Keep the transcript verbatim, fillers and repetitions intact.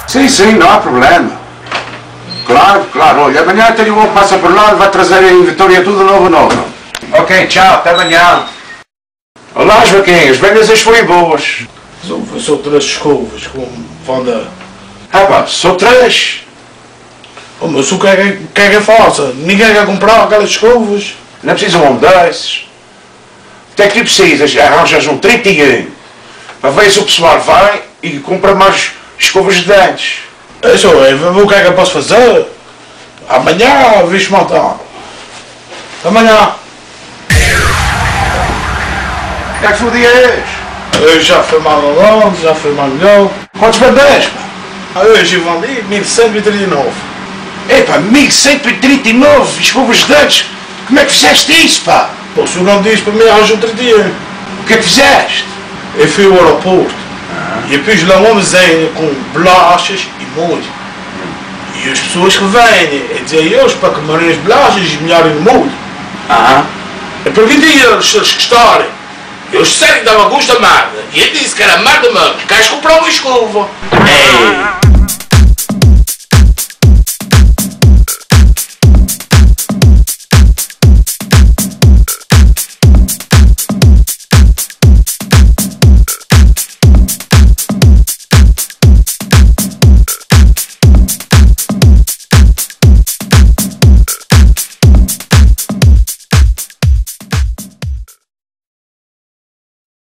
Sim, sim, não há problema. Claro, claro. Olha, amanhã tenho um que passa por lá e vai trazer a inventória tudo novo, novo. Ok, tchau, até amanhã. Olá, Joaquim, as vendas hoje foram boas. São, são três escovas com vão dar. Ah pá, só três. Oh, mas o que é que é que faça? Ninguém quer comprar aquelas escovas. Não é preciso um desses. O que é que tu precisas? Arranjas um trinta e um. Para ver se o pessoal vai e compra mais escovas de dentes. Isso é, o que é que eu posso fazer? Amanhã, vixe montar. Amanhã. O que é que foi o dia hoje? Eu já fui mal longe, já fui mal melhor. Quantos vendeste, pá? Hoje vão ali mil cento e trinta e nove. Epá, mil cento e trinta e nove escovas de dentes? Como é que fizeste isso, pá? O senhor não diz para mim arranjou trinta e um. O que é que fizeste? Eu fui ao aeroporto e eu pus lá uma mesinha com bolachas e molho. E as pessoas que vêm, é dizer eles para comerem as bolachas e molharem no molho. Ah. Eu perguntei a eles se eles gostarem. Eles disseram que dava gosto a merda. E eu disse que era merda mesmo. Queres comprar uma escova? Ei.